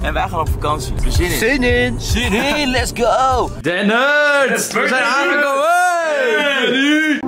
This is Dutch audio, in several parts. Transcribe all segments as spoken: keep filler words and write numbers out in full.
En wij gaan op vakantie. We zin in. Zin in. Zin in, let's go. Dennert, we zijn aangekomen. Hey.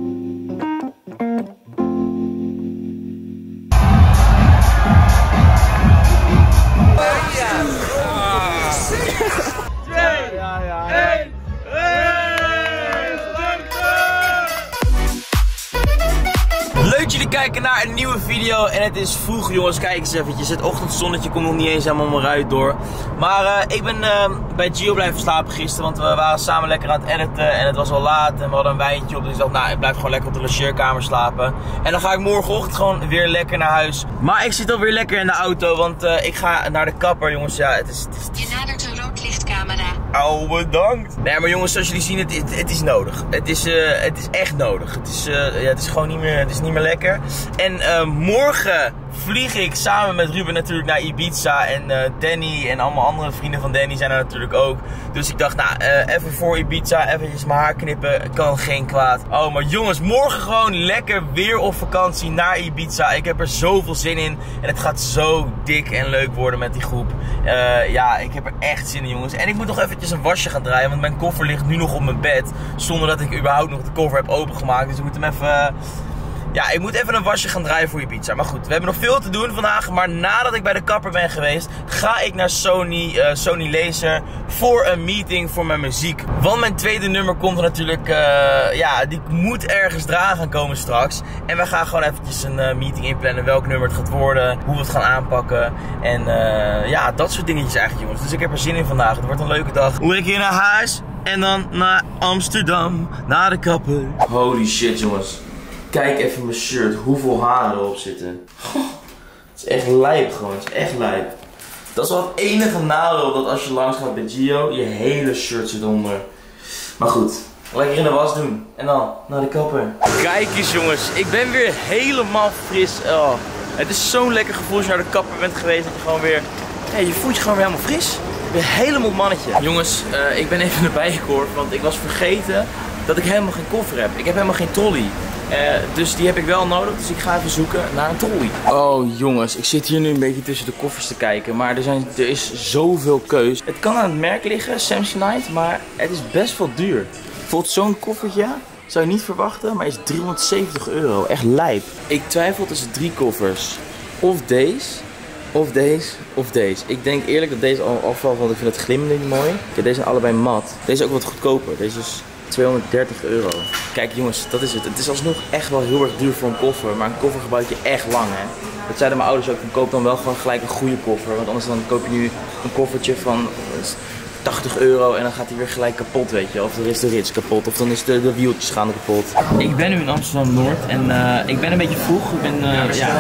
Leuk jullie kijken naar een nieuwe video en het is vroeg jongens, kijk eens eventjes, het ochtendzonnetje komt nog niet eens helemaal mijn ruit door. Maar uh, ik ben uh, bij Gio blijven slapen gisteren, want we waren samen lekker aan het editen en het was al laat en we hadden een wijntje op. Dus ik dacht, nou ik blijf gewoon lekker op de logeerkamer slapen. En dan ga ik morgenochtend gewoon weer lekker naar huis. Maar ik zit alweer lekker in de auto, want uh, ik ga naar de kapper jongens. Ja, het is... Het is, het is... Je nadert een roodlichtcamera. Oh, bedankt. Nee, maar jongens, zoals jullie zien, het, het, het is nodig. Het is, uh, het is echt nodig. Het is, uh, ja, het is gewoon niet meer, het is niet meer lekker. En uh, morgen vlieg ik samen met Ruben natuurlijk naar Ibiza. En uh, Danny en allemaal andere vrienden van Danny zijn er natuurlijk ook. Dus ik dacht, nou, uh, even voor Ibiza, eventjes mijn haar knippen, kan geen kwaad. Oh, maar jongens, morgen gewoon lekker weer op vakantie naar Ibiza. Ik heb er zoveel zin in. En het gaat zo dik en leuk worden met die groep. Uh, ja, ik heb er echt zin in, jongens. En ik moet nog eventjes een wasje gaan draaien, want mijn koffer ligt nu nog op mijn bed. Zonder dat ik überhaupt nog de koffer heb opengemaakt. Dus ik moet hem even... Uh, Ja, ik moet even een wasje gaan draaien voor Ibiza. Maar goed, we hebben nog veel te doen vandaag. Maar nadat ik bij de kapper ben geweest, ga ik naar Sony, uh, Sony Laser voor een meeting voor mijn muziek. Want mijn tweede nummer komt er natuurlijk, uh, ja, die moet ergens eraan gaan komen straks. En we gaan gewoon eventjes een uh, meeting inplannen, welk nummer het gaat worden, hoe we het gaan aanpakken. En uh, ja, dat soort dingetjes eigenlijk, jongens. Dus ik heb er zin in vandaag. Het wordt een leuke dag. Hoe ik hier naar huis en dan naar Amsterdam, naar de kapper. Holy shit, jongens. Kijk even mijn shirt, hoeveel haren erop zitten. Oh, het is echt lijp gewoon, het is echt lijp. Dat is wel het enige nadeel, dat als je langs gaat bij Gio, je hele shirt zit onder. Maar goed, lekker in de was doen. En dan naar de kapper. Kijk eens jongens, ik ben weer helemaal fris. Oh, het is zo'n lekker gevoel als je naar de kapper bent geweest. Dat je gewoon weer, hey, je voelt je gewoon weer helemaal fris. Weer helemaal mannetje. Jongens, uh, ik ben even erbij gekoord, want ik was vergeten dat ik helemaal geen koffer heb. Ik heb helemaal geen trolley. Uh, dus die heb ik wel nodig, dus ik ga even zoeken naar een trolley. Oh jongens, ik zit hier nu een beetje tussen de koffers te kijken, maar er, zijn, er is zoveel keus. Het kan aan het merk liggen, Samsonite, maar het is best wel duur. Bijvoorbeeld zo'n koffertje, zou je niet verwachten, maar is driehonderdzeventig euro. Echt lijp. Ik twijfel tussen drie koffers. Of deze, of deze, of deze. Ik denk eerlijk dat deze al afvalt, want ik vind het glimmende niet mooi. Kijk, deze zijn allebei mat. Deze is ook wat goedkoper. Deze is tweehonderddertig euro. Kijk jongens, dat is het. Het is alsnog echt wel heel erg duur voor een koffer. Maar een koffer gebruik je echt lang, hè. Dat zeiden mijn ouders ook. Dan koop dan wel gewoon gelijk een goede koffer. Want anders dan koop je nu een koffertje van tachtig euro en dan gaat hij weer gelijk kapot, weet je. Of er is de rits kapot, of dan is de, de wieltjes gaan kapot. Ik ben nu in Amsterdam-Noord en uh, ik ben een beetje vroeg. Ik ben, uh, ja,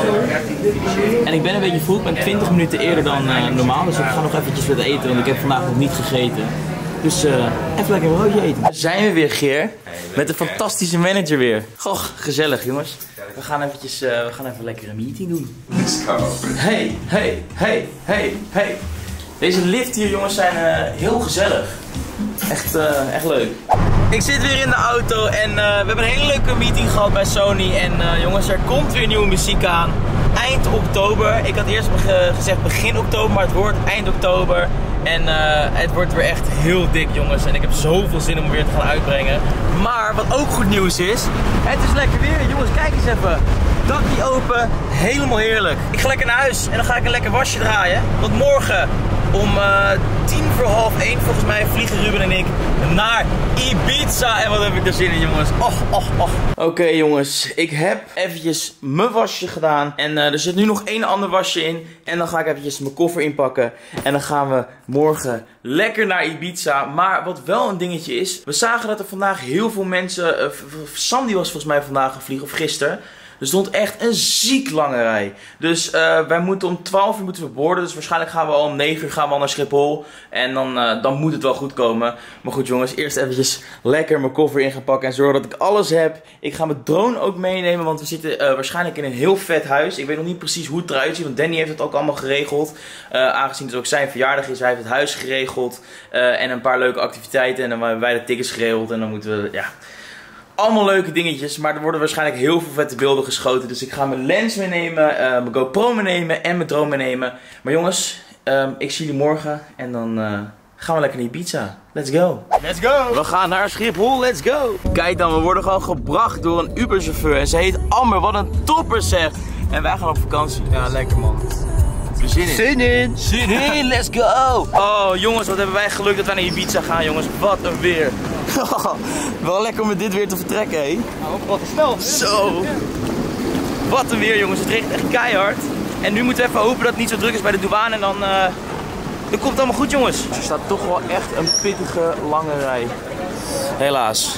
en ik ben een beetje vroeg. Ik ben twintig minuten eerder dan uh, normaal. Dus ik ga nog eventjes wat eten, want ik heb vandaag nog niet gegeten. Dus uh, even lekker een broodje eten. Zijn we weer, Geer? Met een fantastische manager weer. Goh, gezellig jongens. We gaan eventjes, uh, we gaan even lekker een meeting doen. Hey, hey, hey, hey, hey. Deze lift hier jongens zijn uh, heel gezellig. Echt, uh, echt leuk. Ik zit weer in de auto en uh, we hebben een hele leuke meeting gehad bij Sony. En uh, jongens, er komt weer nieuwe muziek aan. Eind oktober. Ik had eerst ge gezegd begin oktober, maar het wordt eind oktober. En uh, het wordt weer echt heel dik jongens. En ik heb zoveel zin om weer te gaan uitbrengen. Maar wat ook goed nieuws is, het is lekker weer. Jongens, kijk eens even. Dakje open, helemaal heerlijk. Ik ga lekker naar huis en dan ga ik een lekker wasje draaien. Want morgen om uh, tien voor half één volgens mij vliegen Ruben en ik naar Ibiza. En wat heb ik er zin in jongens. Och, och, och. Oké okay, jongens, ik heb eventjes mijn wasje gedaan. En uh, er zit nu nog één ander wasje in. En dan ga ik eventjes mijn koffer inpakken. En dan gaan we morgen lekker naar Ibiza. Maar wat wel een dingetje is, we zagen dat er vandaag heel veel mensen, uh, Sandy was volgens mij vandaag gevliegen of gisteren. Er stond echt een ziek lange rij. Dus uh, wij moeten om twaalf uur moeten we boorden. Dus waarschijnlijk gaan we al om negen uur gaan we al naar Schiphol. En dan, uh, dan moet het wel goed komen. Maar goed jongens, eerst eventjes lekker mijn koffer in gaan pakken. En zorgen dat ik alles heb. Ik ga mijn drone ook meenemen. Want we zitten uh, waarschijnlijk in een heel vet huis. Ik weet nog niet precies hoe het eruit ziet. Want Danny heeft het ook allemaal geregeld. Uh, aangezien het ook zijn verjaardag is. Hij heeft het huis geregeld. Uh, en een paar leuke activiteiten. En dan hebben wij de tickets geregeld. En dan moeten we, ja... allemaal leuke dingetjes, maar er worden waarschijnlijk heel veel vette beelden geschoten. Dus ik ga mijn lens meenemen, uh, mijn GoPro meenemen en mijn drone meenemen. Maar jongens, Um, ik zie jullie morgen en dan uh, gaan we lekker naar Ibiza. Let's go. Let's go. We gaan naar Schiphol, let's go. Kijk dan, we worden gewoon gebracht door een Uber-chauffeur. En ze heet Amber, wat een topper zeg. En wij gaan op vakantie. Ja, lekker man. Zin in. Zin in. Zin in, let's go. Oh jongens, wat hebben wij geluk dat wij naar Ibiza gaan jongens. Wat een weer. Wel lekker om met dit weer te vertrekken hé. Nou, wat te snel. Zo. Wat een weer jongens, het regent echt keihard. En nu moeten we even hopen dat het niet zo druk is bij de douane en dan, uh, dan komt het allemaal goed jongens. Er staat toch wel echt een pittige lange rij. Helaas.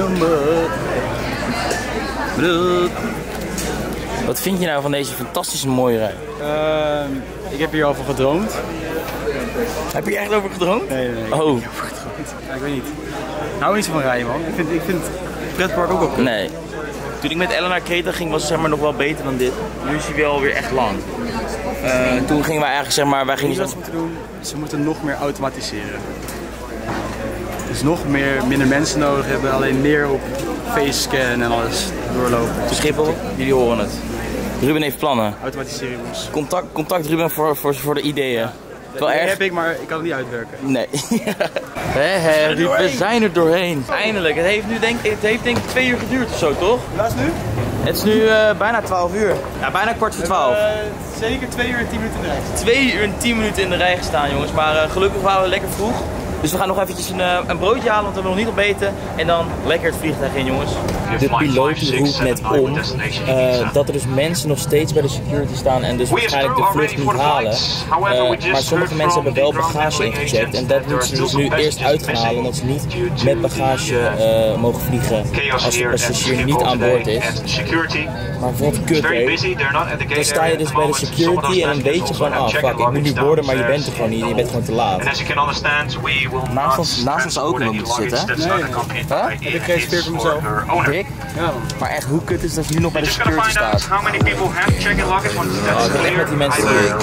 Wat vind je nou van deze fantastische mooie rij? Uh, ik heb hier al van gedroomd. Heb je hier echt over gedroomd? Nee, nee, nee. Oh. Ik heb over gedroomd. Ja, ik weet niet. Ik hou niet zo van rijden man. Ik vind, ik vind het pretpark ook wel cool. Nee. Toen ik met Ellen naar Kreta ging was het zeg maar nog wel beter dan dit. Nu is hij wel weer echt lang. Uh, toen gingen wij eigenlijk zeg maar, wij gingen wat ze moeten doen, ze moeten nog meer automatiseren. Dus nog meer, minder mensen nodig hebben, alleen meer op face scan en alles doorlopen. Te Schiphol, jullie horen het. Ruben heeft plannen. Automatiseren jongens. Contact, contact Ruben voor, voor, voor de ideeën. Dat erg... heb ik, maar ik kan het niet uitwerken. Nee. He, he, we zijn er doorheen. Eindelijk. Het heeft nu denk, het heeft denk ik twee uur geduurd of zo, toch? Wat is het nu? Het is nu uh, bijna twaalf uur. Ja, bijna kwart voor twaalf. Uh, zeker twee uur en tien minuten in de rij. Twee uur en tien minuten in de rij gestaan, jongens. Maar uh, gelukkig waren we lekker vroeg. Dus we gaan nog eventjes een, uh, een broodje halen, want we hebben nog niet ontbeten. En dan lekker het vliegtuig in, jongens. De piloot roept net om uh, dat er dus mensen nog steeds bij de security staan en dus waarschijnlijk de vlucht niet halen. Uh, maar sommige mensen hebben wel bagage ingecheckt en dat moeten ze dus nu eerst uit gaan halen, omdat ze niet met bagage uh, mogen vliegen als de passagier niet aan boord is. Maar wat kut hé. Dan sta je dus bij de security en dan weet je gewoon, ah fuck, ik moet nu boorden, maar je bent er gewoon niet, je bent gewoon te laat. Naast ons, naast ons ook iemand moeten zitten, hè? Nee, nee. Huh? Heb ik gereserveerd voor mezelf. Dik? Ja. Maar echt, hoe kut is dat je nu nog bij de security staat? Oh, ik ben echt met die mensen hier.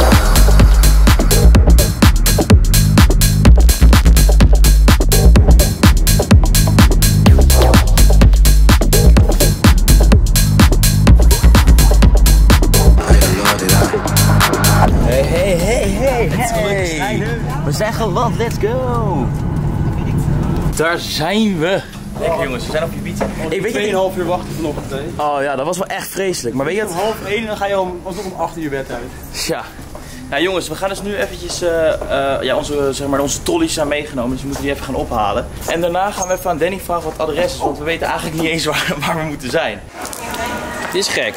Hey, hey, hey, hey, hey. We zijn geland, let's go! Daar zijn we! Lekker jongens, we zijn op Ibiza. Ik weet tweeënhalf uur wachten vanochtend. Hè? Oh ja, dat was wel echt vreselijk. Maar weet je om half één en dan ga je al alsnog om acht uur bed uit. Ja. Nou jongens, we gaan dus nu eventjes, uh, uh, ja onze, zeg maar, onze trolleys zijn meegenomen, dus we moeten die even gaan ophalen. En daarna gaan we even aan Danny vragen wat het adres is, want we weten eigenlijk niet eens waar, waar we moeten zijn. Het is gek.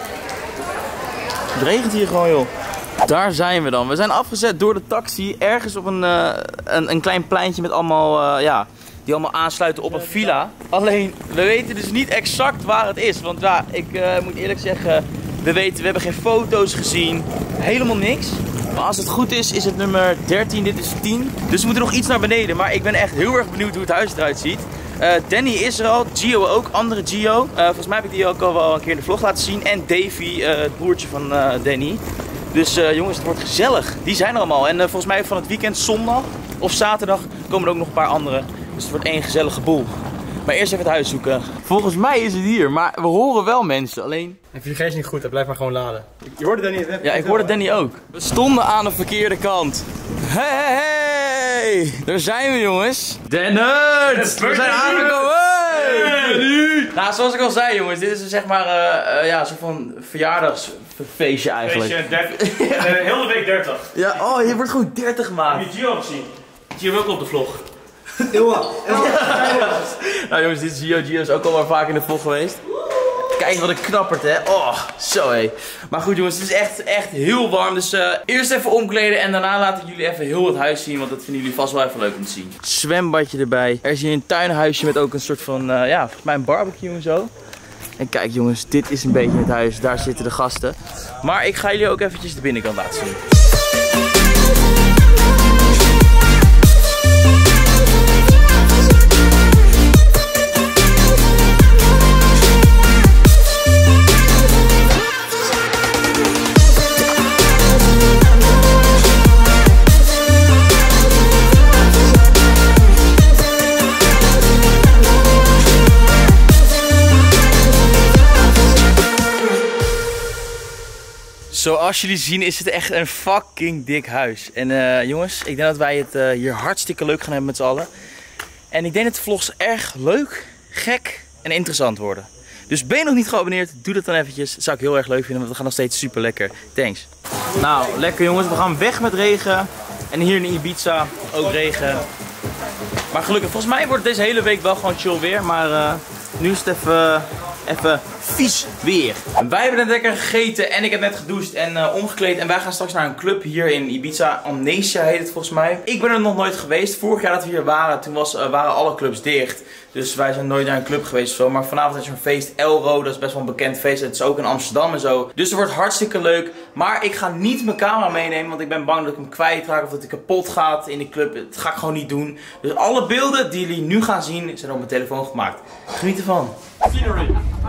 Het regent hier gewoon joh. Daar zijn we dan. We zijn afgezet door de taxi ergens op een, uh, een, een klein pleintje met allemaal, uh, ja, die allemaal aansluiten op een villa. Alleen, we weten dus niet exact waar het is. Want ja, ik uh, moet eerlijk zeggen, we weten, we hebben geen foto's gezien. Helemaal niks. Maar als het goed is, is het nummer dertien, dit is tien. Dus we moeten nog iets naar beneden. Maar ik ben echt heel erg benieuwd hoe het huis eruit ziet. Uh, Danny is er al, Gio ook, andere Gio. Uh, volgens mij heb ik die ook al wel een keer in de vlog laten zien. En Davy, uh, het broertje van uh, Danny. Dus uh, jongens, het wordt gezellig. Die zijn er allemaal. En uh, volgens mij van het weekend zondag of zaterdag komen er ook nog een paar anderen. Dus het wordt één gezellige boel. Maar eerst even het huis zoeken. Volgens mij is het hier, maar we horen wel mensen. Alleen... En vind je geen niet goed, dan blijf maar gewoon laden. Je hoorde Danny het. Ja, ik hoorde Danny ook. We stonden aan de verkeerde kant. Hey, hey, hey! Daar zijn we jongens. De nerds! We zijn aangekomen! Hey! Nou, zoals ik al zei jongens, dit is zeg maar uh, uh, ja, een soort van verjaardagsfeestje eigenlijk. Feestje, dertig. uh, heel de week dertig. Ja, oh, je wordt gewoon dertig gemaakt. Heb je Gio al gezien? Gio ook op de vlog. Ewa. Nou jongens, dit is Gio. Gio is ook al maar vaak in de vlog geweest. Kijk wat een knappert hè. Oh, zo hé. Maar goed jongens, het is echt, echt heel warm. Dus uh, eerst even omkleden en daarna laat ik jullie even heel het huis zien. Want dat vinden jullie vast wel even leuk om te zien. Zwembadje erbij. Er is hier een tuinhuisje met ook een soort van, uh, ja, volgens mij een barbecue en zo. En kijk jongens, dit is een beetje het huis. Daar zitten de gasten. Maar ik ga jullie ook eventjes de binnenkant laten zien. Zoals jullie zien is het echt een fucking dik huis. En uh, jongens, ik denk dat wij het uh, hier hartstikke leuk gaan hebben met z'n allen. En ik denk dat de vlogs erg leuk, gek en interessant worden. Dus ben je nog niet geabonneerd, doe dat dan eventjes. Dat zou ik heel erg leuk vinden, want we gaan nog steeds super lekker. Thanks. Nou, lekker jongens. We gaan weg met regen. En hier in Ibiza ook regen. Maar gelukkig, volgens mij wordt deze hele week wel gewoon chill weer. Maar uh, nu is het even, uh, even vies weer. En wij hebben net lekker gegeten en ik heb net gedoucht en uh, omgekleed. En wij gaan straks naar een club hier in Ibiza. Amnesia heet het volgens mij. Ik ben er nog nooit geweest. Vorig jaar dat we hier waren, toen was, uh, waren alle clubs dicht. Dus wij zijn nooit naar een club geweest of zo. Maar vanavond is er een feest, Elro. Dat is best wel een bekend feest. Het is ook in Amsterdam en zo. Dus het wordt hartstikke leuk. Maar ik ga niet mijn camera meenemen. Want ik ben bang dat ik hem kwijtraak of dat hij kapot gaat in de club. Dat ga ik gewoon niet doen. Dus alle beelden die jullie nu gaan zien zijn op mijn telefoon gemaakt. Geniet ervan. Scenery.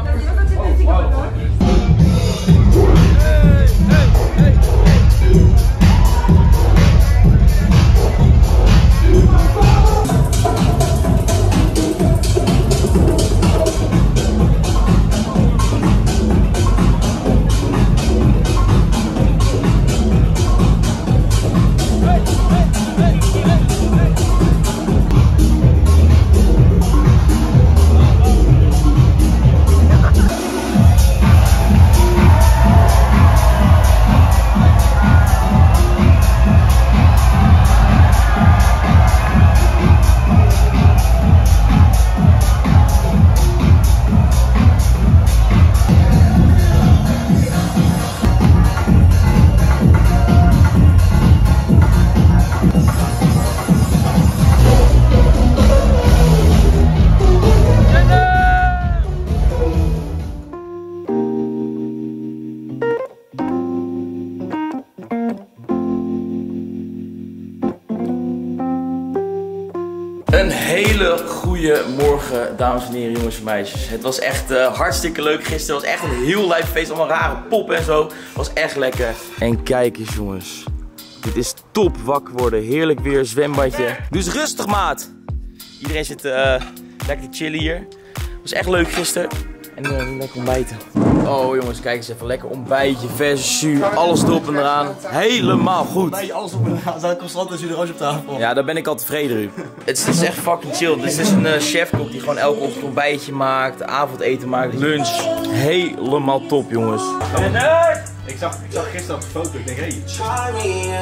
Een hele goede morgen, dames en heren, jongens en meisjes. Het was echt uh, hartstikke leuk gisteren. Het was echt een heel live feest. Allemaal rare poppen en zo. Het was echt lekker. En kijk eens, jongens. Dit is top wakker worden. Heerlijk weer, zwembadje. Doe eens rustig, maat. Iedereen zit uh, lekker te chillen hier. Het was echt leuk gisteren. En uh, lekker ontbijten. Oh jongens, kijk eens even. Lekker ontbijtje, verse jus, alles erop en eraan. Helemaal goed. Ontbijtje, alles op en eraan. Staat constant een jus de roos op tafel. Ja, daar ben ik al tevreden, Ruud. Het is, het is echt fucking chill. Dit is een uh, chefkok die gewoon elke ochtend ontbijtje maakt, avondeten maakt, lunch. Helemaal top, jongens. En uh, ik, zag, ik zag gisteren op de foto. Ik denk, hé. Hey.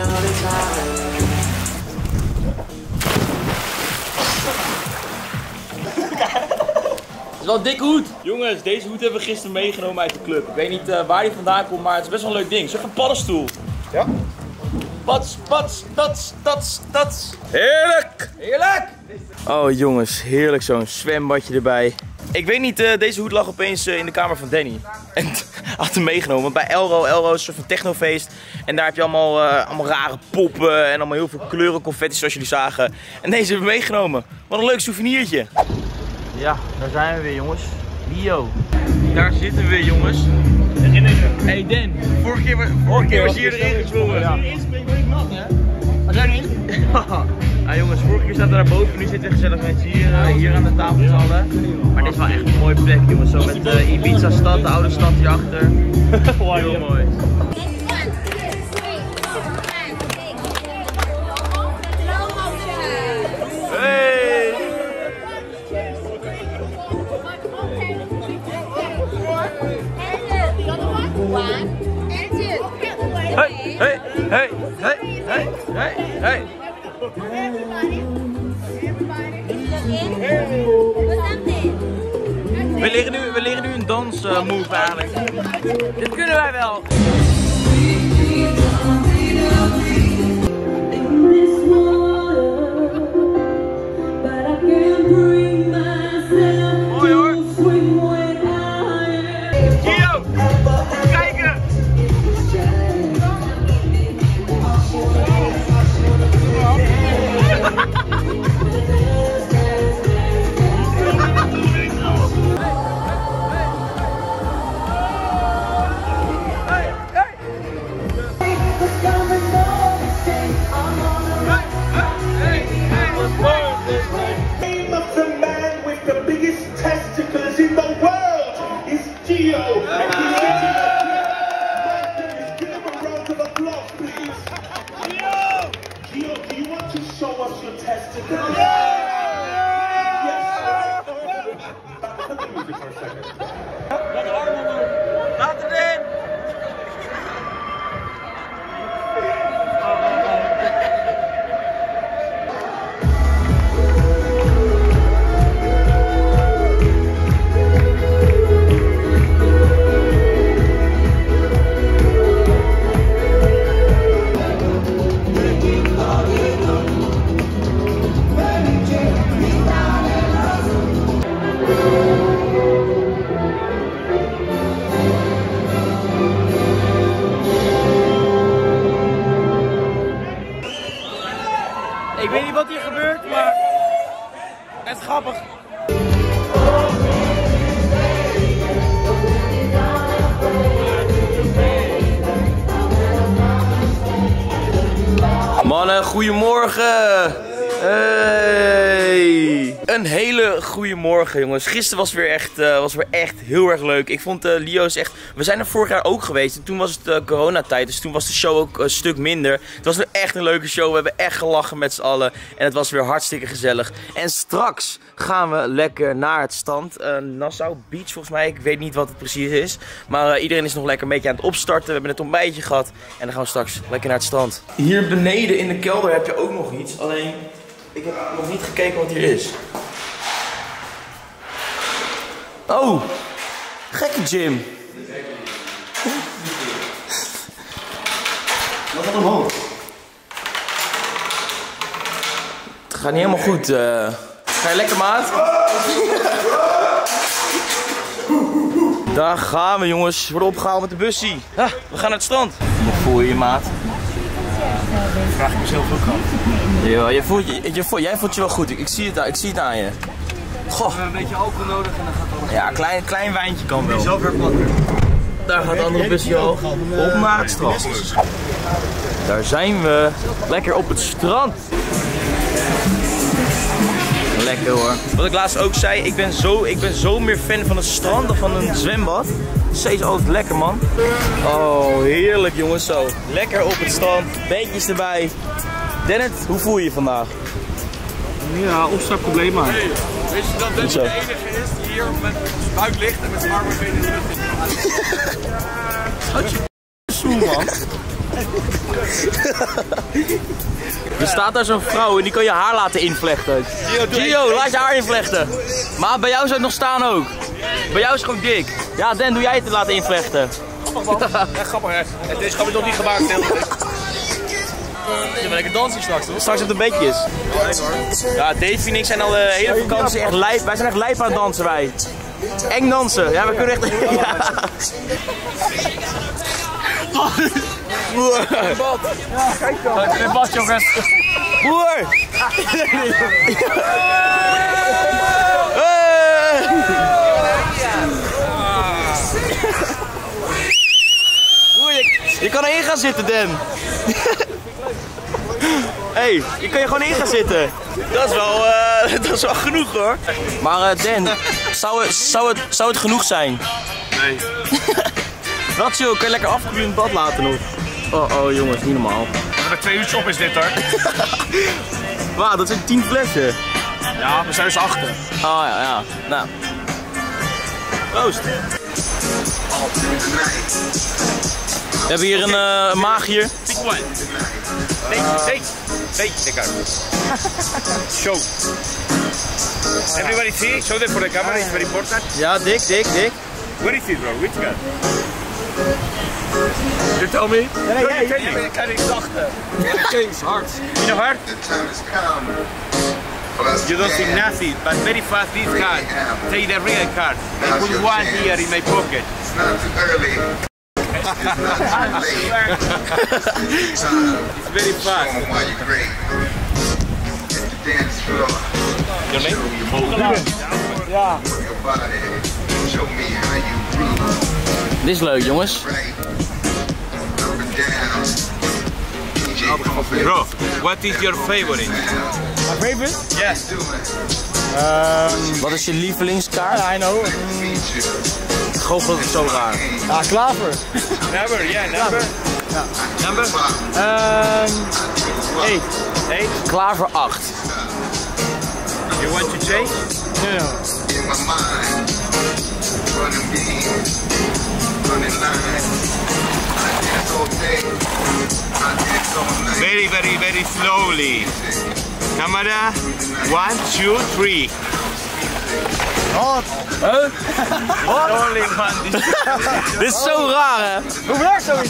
Het is wel een dikke hoed. Jongens, deze hoed hebben we gisteren meegenomen uit de club. Ik weet niet uh, waar die vandaan komt, maar het is best wel een leuk ding. Zeg een paddenstoel. Ja. Pats, pats, tats, tats, tats. Heerlijk! Heerlijk! Oh jongens, heerlijk zo'n zwembadje erbij. Ik weet niet, uh, deze hoed lag opeens uh, in de kamer van Danny. En had hem meegenomen, want bij Elro, Elro is een soort van technofeest. En daar heb je allemaal, uh, allemaal rare poppen en allemaal heel veel kleuren confetti zoals jullie zagen. En deze hebben we meegenomen. Wat een leuk souvenirtje. Ja, daar zijn we weer, jongens. Lio. Daar zitten we weer, jongens. Hey Dan, vorige keer, vorige keer was hier erin gesprongen. Ja. Eerst ben ik nat, hè? Waar zijn we? Ah jongens, vorige keer zaten we daar boven, nu zitten we gezellig met hier, uh, hier aan de tafel met z'n allen. Maar dit is wel echt een mooie plek, jongens. Zo met uh, Ibiza stad, de oude stad hierachter. Heel mooi. Hey, hey, hey, hey, hey, hey, hey. We leren nu, we leren nu een dansmove uh, eigenlijk. Dit kunnen wij wel. Mooi hoor. Gio, kijken. Show us your testicles. Laat het in! Ik weet niet wat hier gebeurt, maar het is grappig. Mannen, goedemorgen! Hey! Een hele goede morgen, jongens. Gisteren was weer echt, uh, was weer echt heel erg leuk. Ik vond uh, Lio's echt... We zijn er vorig jaar ook geweest. En toen was het uh, coronatijd, dus toen was de show ook een stuk minder. Het was weer echt een leuke show. We hebben echt gelachen met z'n allen. En het was weer hartstikke gezellig. En straks gaan we lekker naar het strand. Uh, Nassau Beach volgens mij. Ik weet niet wat het precies is. Maar uh, iedereen is nog lekker een beetje aan het opstarten. We hebben net een ontbijtje gehad. En dan gaan we straks lekker naar het strand. Hier beneden in de kelder heb je ook nog iets. Alleen... Ik heb nog niet gekeken wat hier is. Oh, gekke gym. Wat gaat omhoog? Het gaat niet helemaal goed. Uh... Ga je lekker, maat? Daar gaan we, jongens. We worden opgehaald met de bussie. Ah, we gaan naar het strand. Hoe voel je je, maat? Vraag ik mezelf ook af. Ja, je voelt, je, je voelt, jij voelt je wel goed. Ik, ik, zie het, ik zie het aan je. Goh. We hebben een beetje alcohol nodig en dan gaat het Ja, een klein, klein wijntje kan wel. zelf weer platter. Daar gaat de andere busje al op naar het strand. Daar zijn we. Lekker op het strand. Lekker hoor. Wat ik laatst ook zei, ik ben zo, ik ben zo meer fan van het strand dan van een zwembad. Zee is altijd lekker, man. Oh, heerlijk jongens zo. Lekker op het strand, beetjes erbij. Dennet, hoe voel je je vandaag? Ja, opstartprobleem maar. Hey, weet je dat Dennis de enige is die hier met zijn buik ligt en met zijn armen benen in de lucht zit? Houd je zoen, man. Er staat daar zo'n vrouw en die kan je haar laten invlechten. Gio, laat je haar invlechten. Maar bij jou zou het nog staan ook. Bij jou is het gewoon dik. Ja, Dan, doe jij het te laten invlechten. Grappig man. Ja, grappig hè. Het is gewoon nog niet gemaakt. Je lekker dansen straks toch? Straks op de beetjes. Ja, Dave en ik zijn al de hele vakantie echt lijp. Wij zijn echt lijp aan het dansen wij. Eng dansen. Ja, we kunnen echt... Ja. Boer! Ja, kijk dan. Het is een bad jongens. Boer! Boer, je, je kan erin gaan zitten, Dan. Hé, hey, je kan je gewoon in gaan zitten. Dat is wel, uh, dat is wel genoeg hoor. Maar uh, Dan, zou het, zou, het, zou het genoeg zijn? Nee. Wat joh, kan je lekker afkoelen in het bad laten nog? Oh, oh jongens, niet normaal. Met twee uurtjes op is dit hoor. Wauw, dat zijn tien flessen. Ja, we zijn dus achter. Oh ja, ja. Nou. Proost. We hebben hier een uh, maag hier. Nee, nee, nee, lekker. Show. Everybody see? Show them for the camera, it's very important. Ja, dik, dik, dik. Where is it bro? Which guy? You tell me? Nee, nee, nee, nee. Ik kan niet zachten. James, hard. You know hard? You don't see nothing, but very fast this card. Take the real card. I put one here in my pocket. It's not too early. It's very fast. Your name? Ja. Dit is leuk, jongens. Bro, what is your favorite? My favorite? Yes. Um, Wat is je lievelingskaart? I know. Ik geloof dat het zo raar. Ja, klaver. Never, yeah, never. Ja. Number? Um, eight. eight. Klaar voor acht. You want to change? No, no. Very, very, very slowly. Camera, one, two, three. Wat? Huh? What? Only one. Dit is zo raar, hè? Hoe werkt zoiets?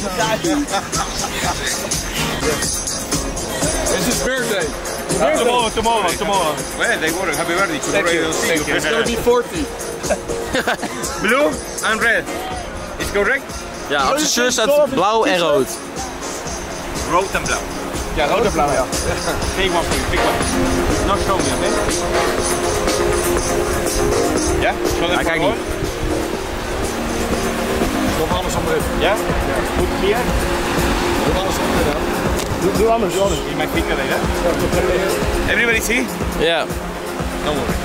It's his birthday. Uh, tomorrow, tomorrow, tomorrow. Well, they were happy birthday. Thank you. Thank you. It's gonna be forty. Blue and red. Is correct? Ja, op zijn shirt staat blauw en rood. Rood en blauw. Ja, rood en blauw, ja. Big one for you, big one. Not show me, okay? Ja? Hij kijkt niet. Nog alles onderin. Ja? Goed hier? Doe alles onderin, hè? Doe, doe anders, doe anders. In mijn finger alleen, hè? Everybody see? Ja. No more.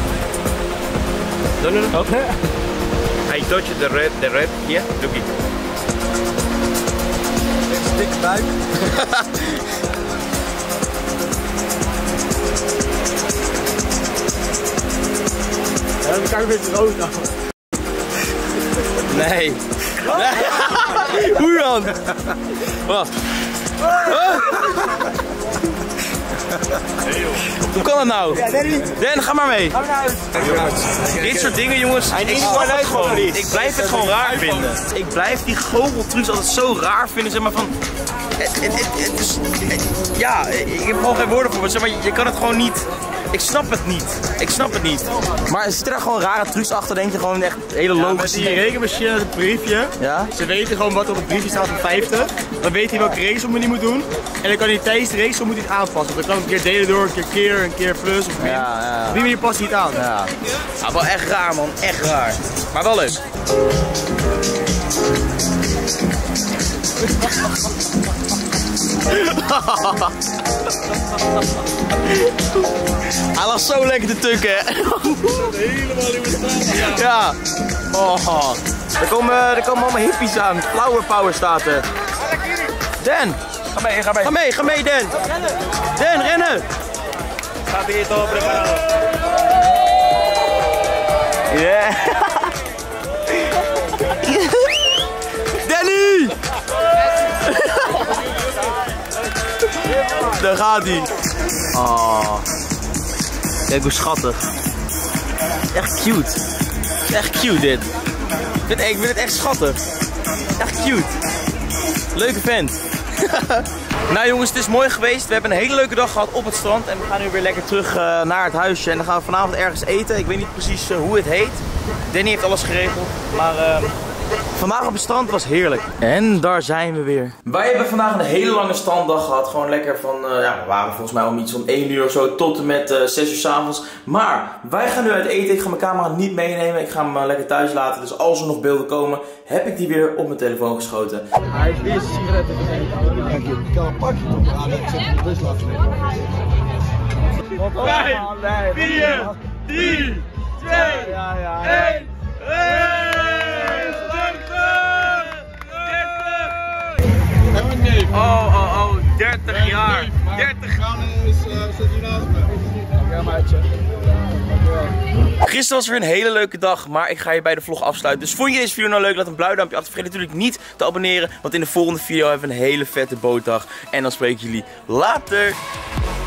No, no, no. Okay. I touch the red, the red here. Look it. Een dikke buik. Ja, dan kan ik een beetje rood nou. Nee. Nee. Hoe dan? Wat? Hoe kan dat nou? Ja, Danny. Dan, ga maar mee. Ga naar huis. Dit soort dingen, jongens, ik, is snap gewoon het uit, gewoon gewoon niet. Ik blijf het gewoon raar vinden. Ik blijf die goocheltrucs altijd zo raar vinden, zeg maar van... Het, het, het, het is, het, ja, ik heb gewoon geen woorden voor, maar zeg maar, je kan het gewoon niet... Ik snap het niet. Ik snap het niet. Maar er zitten er gewoon rare trucs achter, denk je gewoon echt hele Ja, logische met die rekenmachine, het briefje. Ja? Ze weten gewoon wat er op het briefje staat van vijftig. Dan weet hij welke rekensom hij moet doen. En dan kan hij tijdens de rekensom moet hij het aanpassen. Dan kan hij een keer delen door, een keer keer, een keer plus of min. Ja, ja. Op die manier past hij het aan. Ja. Ja, wel echt raar, man. Echt raar. Maar wel leuk. Hij lag zo lekker te tukken. Helemaal in mijn Ja. Oh. Er komen, er komen allemaal hippies aan. Flower power staat er. Dan. Ga mee, ga mee. Ga mee, ga mee Dan. Dan, rennen. Rapidito, preparado. Yeah. Danny. Daar gaat hij. Oh. Kijk hoe schattig. Echt cute. Echt cute dit. Ik vind, ik vind het echt schattig. Echt cute. Leuke vent. Nou jongens, het is mooi geweest. We hebben een hele leuke dag gehad op het strand. En we gaan nu weer lekker terug uh, naar het huisje. En dan gaan we vanavond ergens eten. Ik weet niet precies uh, hoe het heet. Danny heeft alles geregeld. Maar uh, vandaag op het strand was heerlijk. En daar zijn we weer. Wij hebben vandaag een hele lange stranddag gehad. Gewoon lekker van, uh, ja, we waren volgens mij om iets van één uur of zo tot en met uh, zes uur 's avonds. Maar wij gaan nu uit eten. Ik ga mijn camera niet meenemen. Ik ga hem uh, lekker thuis laten. Dus als er nog beelden komen, heb ik die weer op mijn telefoon geschoten. Hij is weer sigaretten vergeten. Dank je. Ik kan een pakje doen. Ja, ik zet hem best laten nemen. vijf, vier, drie, twee, één. Oh, oh, oh, dertig jaar. dertig. Gisteren was weer een hele leuke dag, maar ik ga je bij de vlog afsluiten. Dus vond je deze video nou leuk? Laat een blauw duimpje achter. Vergeet natuurlijk niet te abonneren, want in de volgende video hebben we een hele vette bootdag. En dan spreek ik jullie later.